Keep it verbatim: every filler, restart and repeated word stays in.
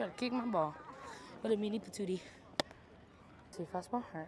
tried to kick my ball. What a mini patootie. See if I smell her.